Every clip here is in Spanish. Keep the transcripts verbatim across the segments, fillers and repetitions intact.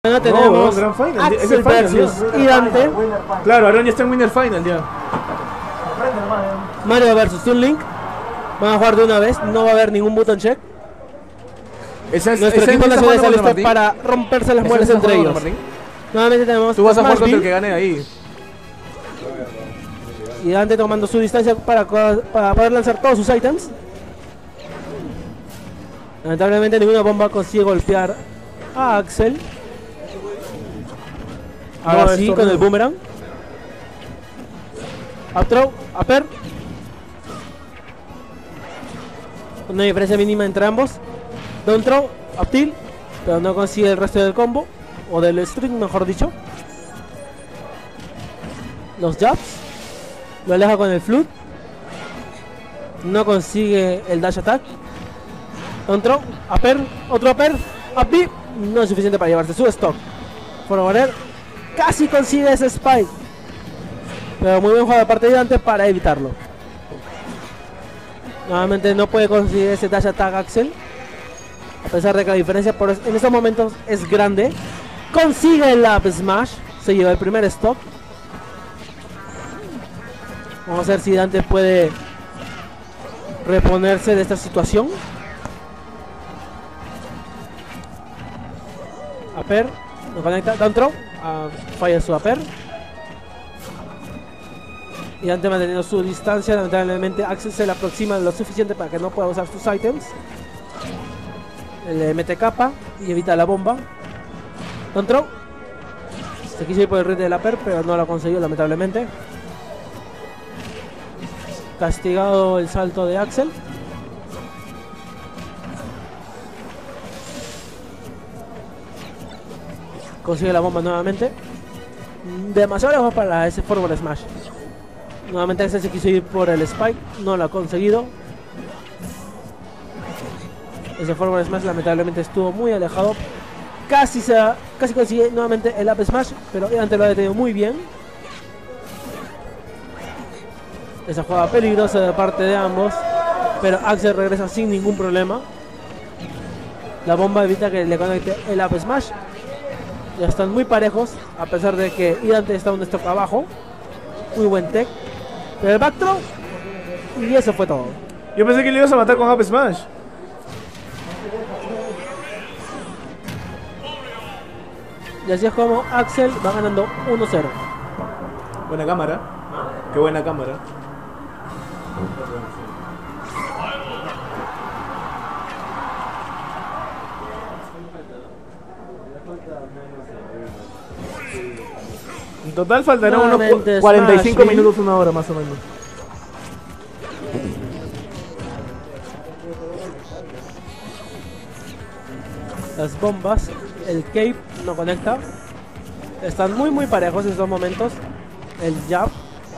No tenemos no, Grand Final. Axel Es el final, versus ya. Gigante. Claro, Aaron ya está en Winner Final ya. Mario versus Toon Link. Van a jugar de una vez, no va a haber ningún button check. Esa es, Nuestro esa equipo es nacional está jugando listo contra para romperse las Martín. muelas ¿Esa es entre jugando ellos. contra Martín? Nuevamente tenemos Tú vas a jugar contra el Smashville. que gane ahí. Gigante tomando su distancia para, para poder lanzar todos sus items. Lamentablemente ninguna bomba consigue golpear a Axel. Ahora No, sí, esto con no. el boomerang. Up throw, upper. Una diferencia mínima entre ambos. Down throw, up tilt, pero no consigue el resto del combo. O del string, mejor dicho. Los jabs. Lo aleja con el flood. No consigue el dash attack. Down throw, upper, otro upper, up B. No es suficiente para llevarse su stock. Forwarder casi consigue ese spike. Pero muy buen juego de parte de Dante para evitarlo. Nuevamente no puede conseguir ese dash attack Axel. A pesar de que la diferencia por en estos momentos es grande. Consigue el up smash. Se lleva el primer stock. Vamos a ver si Dante puede reponerse de esta situación. Upper, no conecta, down throw, uh, falla su upper. Y Dante manteniendo su distancia, lamentablemente Axel se le aproxima lo suficiente para que no pueda usar sus items. Le mete capa y evita la bomba. Down throw. Se quiso ir por el rit del upper, pero no lo ha conseguido lamentablemente. Castigado el salto de Axel. Consigue la bomba nuevamente. Demasiado lejos para ese forward smash. Nuevamente Axel se quiso ir por el spike. No lo ha conseguido. Ese forward smash lamentablemente estuvo muy alejado. Casi se casi consigue nuevamente el up smash, pero antes lo ha detenido muy bien. Esa jugada peligrosa de parte de ambos, pero Axel regresa sin ningún problema. La bomba evita que le conecte el up smash. Ya están muy parejos, a pesar de que Dante está un stock abajo. Muy buen tech. Pero el back throw, y eso fue todo. Yo pensé que le ibas a matar con Up Smash. Y así es como Axel va ganando uno cero. Buena cámara. Qué buena cámara. En total faltarán unos Nuevamente cuarenta y cinco Smash, ¿sí? minutos, una hora más o menos. Las bombas, el cape no conecta. Están muy muy parejos en estos momentos. El jab,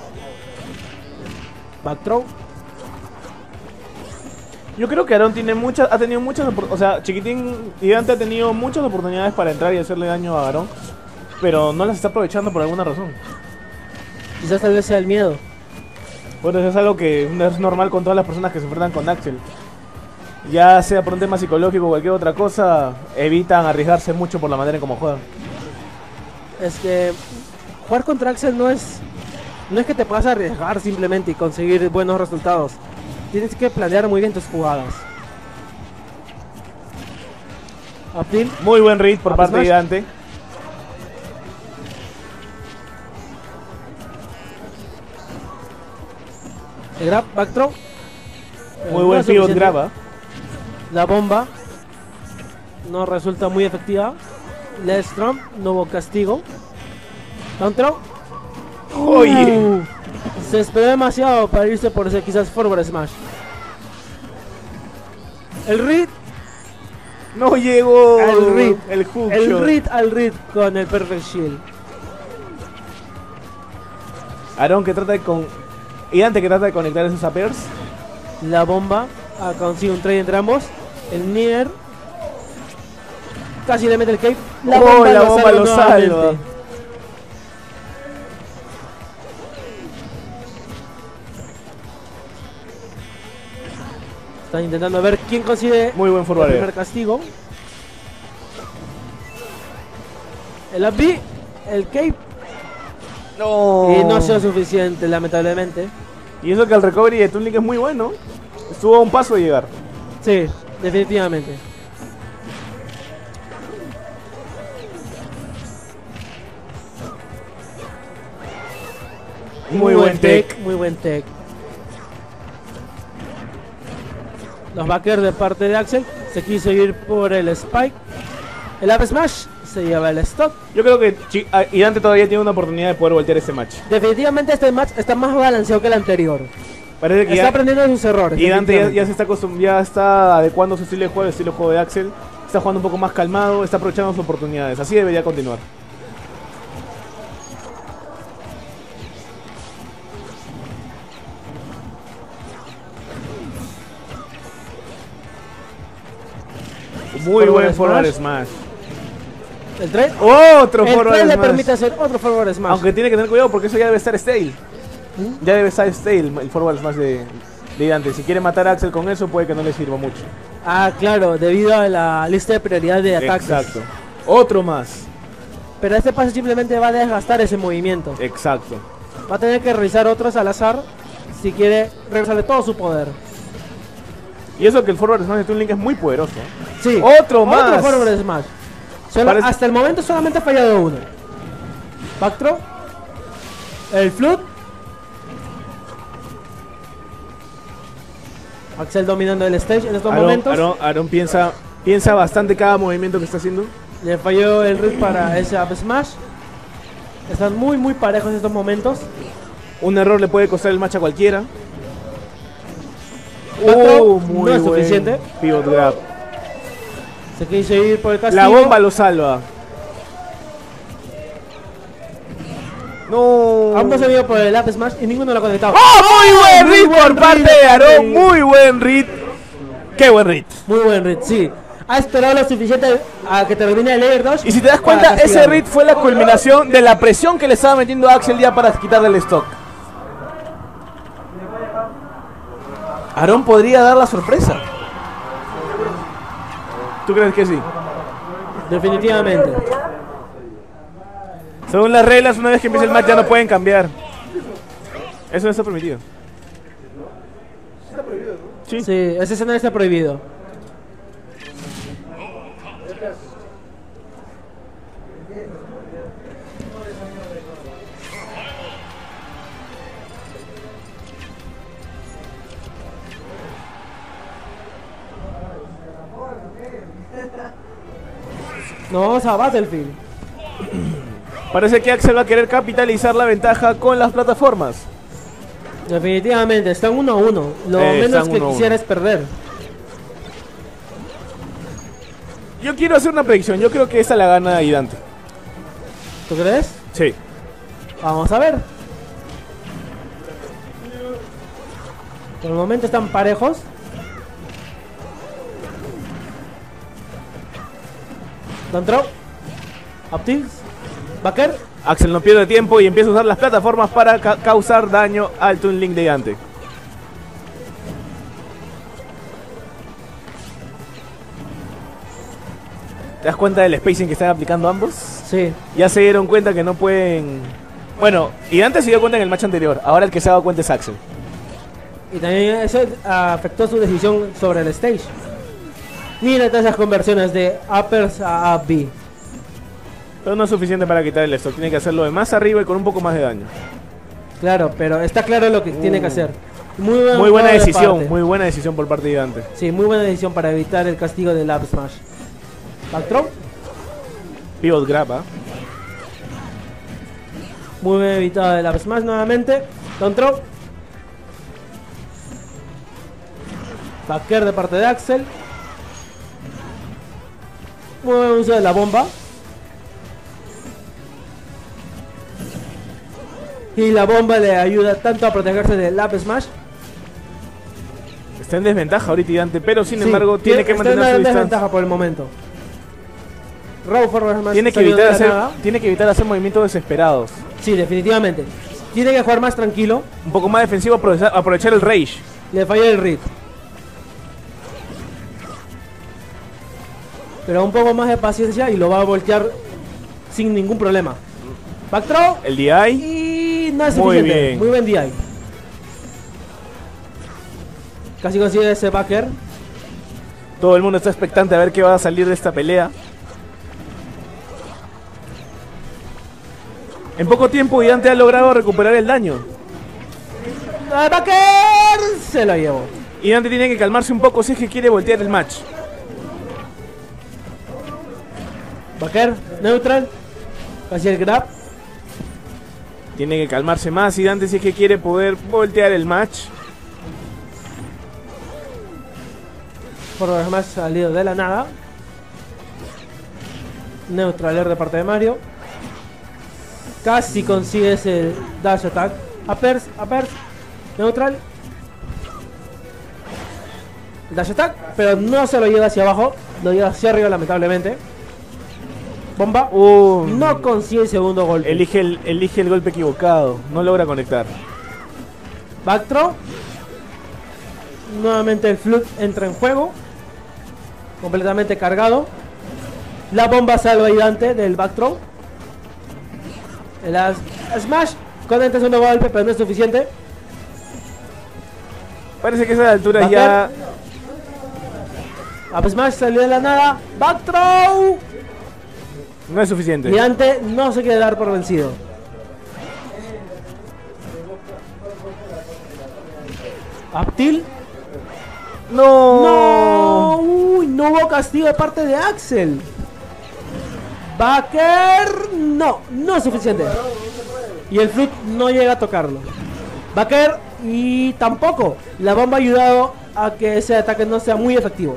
back throw. Yo creo que Aaron tiene muchas, ha tenido muchas, opor- o sea, Chiquitín Gigante ha tenido muchas oportunidades para entrar y hacerle daño a Aaron, pero no las está aprovechando por alguna razón. Quizás tal vez sea el miedo. Bueno, eso es algo que no es normal con todas las personas que se enfrentan con Axel. Ya sea por un tema psicológico o cualquier otra cosa, evitan arriesgarse mucho por la manera en cómo juegan. Es que jugar contra Axel no es no es que te puedas arriesgar simplemente y conseguir buenos resultados. Tienes que planear muy bien tus jugadas. Up tilt, Muy buen read por Up parte de smash. Gigante. el grab, back throw. Muy Eh, buen no es pivot suficiente. grab. La bomba no resulta muy efectiva. Let's Trump, no hubo castigo. Down throw. Oye. Uh, se esperó demasiado para irse por ese quizás forward smash. El read, No llegó El read. el hook el shot. read al read con el perfect shield. Aaron que trata de con Gigante que trata de conectar esos uppers. La bomba ah, consigue un trade entre ambos. El Nier casi le mete el cape. La Oh, bomba, la lo, bomba salva lo nuevamente. salva. Están intentando ver quién consigue Muy buen el forward. primer castigo. El up B, el cape. No. Y no ha sido suficiente, lamentablemente. Y eso que el recovery de Toon Link es muy bueno. Estuvo a un paso de llegar. Sí, definitivamente. Muy buen tech. Muy buen tech. Los backers de parte de Axel. Se quiso ir por el spike. El up smash se lleva el stock. Yo creo que Chi- ah, Idante todavía tiene una oportunidad de poder voltear este match. Definitivamente este match está más balanceado que el anterior. Parece que Está ya, aprendiendo de sus errores. Idante ya, ya definitivamente. se está acostum- ya está adecuando su estilo de juego, el estilo de juego de Axel. Está jugando un poco más calmado, está aprovechando sus oportunidades. Así debería continuar. Muy Forward buen forward smash. smash. El trade. Otro El forward trade le smash. permite hacer otro forward smash. Aunque tiene que tener cuidado porque eso ya debe estar stale. ¿Mm? Ya debe estar stale el forward smash de, de Idante. Si quiere matar a Axel con eso, puede que no le sirva mucho. Ah, claro, debido a la lista de prioridad de ataques. Exacto. Otro más. Pero este pase simplemente va a desgastar ese movimiento. Exacto. Va a tener que realizar otros al azar si quiere regresarle todo su poder. Y eso que el forward smash de Toon Link es muy poderoso. ¿eh? Sí. Otro más. Otro forward smash. Solo- Parece- Hasta el momento solamente ha fallado uno. Backthrow. El flood. Axel dominando el stage en estos Aaron, momentos. Aaron- Aaron piensa, piensa bastante cada movimiento que está haciendo. Le falló el rig para ese up smash. Están muy muy parejos en estos momentos. Un error le puede costar el match a cualquiera. Backthrow Uh, muy no es buen suficiente. Pivot grab. Se quiso ir por el castigo. La bomba lo salva. No. Ambos se han ido por el up smash y ninguno lo ha conectado. ¡Oh, muy buen Muy read buen por parte read, de Aaron! sí. Muy buen read. ¡Qué buen read! Muy buen read, sí. Ha esperado lo suficiente a que termine el Air Dash. Y si te das para cuenta, ese castigarlo. read fue la culminación de la presión que le estaba metiendo a Axel ya para quitarle el stock. Aaron podría dar la sorpresa. ¿Tú crees que sí? Definitivamente. Según las reglas, una vez que empiece el match ya no pueden cambiar. Eso no está permitido. Sí. Sí, ese escenario está prohibido. Nos vamos a Battlefield. Parece que Axel va a querer capitalizar la ventaja con las plataformas. Definitivamente, están uno a uno. Lo Eh, menos están que uno a quisiera uno. es perder. Yo quiero hacer una predicción. Yo creo que esta la gana Idante. ¿Tú crees? Sí. Vamos a ver. Por el momento están parejos. Down throw. Up tilts. Backer. Axel no pierde tiempo y empieza a usar las plataformas para ca causar daño al Toon Link de Idante. ¿Te das cuenta del spacing que están aplicando ambos? Sí. Ya se dieron cuenta que no pueden... Bueno, Idante se dio cuenta en el match anterior. Ahora el que se ha dado cuenta es Axel. Y también eso afectó su decisión sobre el stage. Mira todas esas conversiones de uppers a up B. Pero no es suficiente para quitar el stock. Tiene que hacerlo de más arriba y con un poco más de daño. Claro, pero está claro lo que tiene que hacer. Muy, buen Muy buena juego de decisión, parte. muy buena decisión por parte de Idante. Sí, muy buena decisión para evitar el castigo del up smash. Back throw. Pivot grab, ¿ah? Muy bien evitado el up smash nuevamente. Down throw. Backer de parte de Axel. Muy buen uso de la bomba. Y la bomba le ayuda tanto a protegerse del up smash. Está en desventaja ahorita Idante, pero sin Sí, embargo tiene que está mantener en su distancia. desventaja por el momento. Raw forward smash Tiene que, salió de evitar la hacer, nada. tiene que evitar hacer movimientos desesperados. Sí, definitivamente. Tiene que jugar más tranquilo. Un poco más defensivo, aprovechar, aprovechar el rage. Le falló el read. Pero un poco más de paciencia y lo va a voltear sin ningún problema. Back throw. El D I. Y no es Muy suficiente. bien. Muy buen D I. Casi consigue ese backer. Todo el mundo está expectante a ver qué va a salir de esta pelea. En poco tiempo Gigante ha logrado recuperar el daño. ¡El backer! Se lo llevó. Gigante tiene que calmarse un poco si es que quiere voltear el match. Backer, neutral. Casi el grab. Tiene que calmarse más Gigante si es que quiere poder voltear el match. Por lo demás salido de la nada. Neutral air de parte de Mario. Casi consigue ese dash attack. Uppers, uppers. Neutral. Dash attack, pero no se lo lleva hacia abajo. Lo lleva hacia arriba lamentablemente. Bomba. Uh, No consigue el segundo golpe. elige, el, elige el golpe equivocado. No logra conectar. Back throw. Nuevamente el flute entra en juego. Completamente cargado. La bomba salva a Gigante del back throw. El as smash. Conecta el segundo golpe, pero no es suficiente. Parece que a esa altura Backer. ya... Up smash salió de la nada. Back throw. no es suficiente. Gigante no se quiere dar por vencido. Up tilt. No. No, uy, no hubo castigo de parte de Axel. Backer, no, no es suficiente. Y el flute no llega a tocarlo. Backer y tampoco. La bomba ha ayudado a que ese ataque no sea muy efectivo.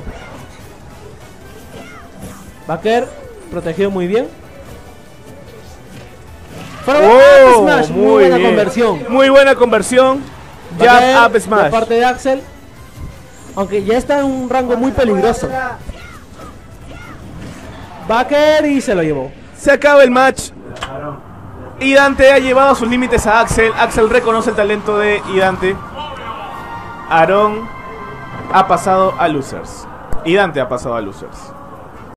Backer protegido muy bien. Pero Oh, up smash, muy, muy buena bien. conversión. Muy buena conversión. Backer Jab up de smash. parte de Axel. Aunque ya está en un rango muy peligroso. Backer y se lo llevó. Se acaba el match. Gigante ha llevado a sus límites a Axel. Axel reconoce el talento de Gigante. Aaron ha pasado a losers. Gigante ha pasado a losers.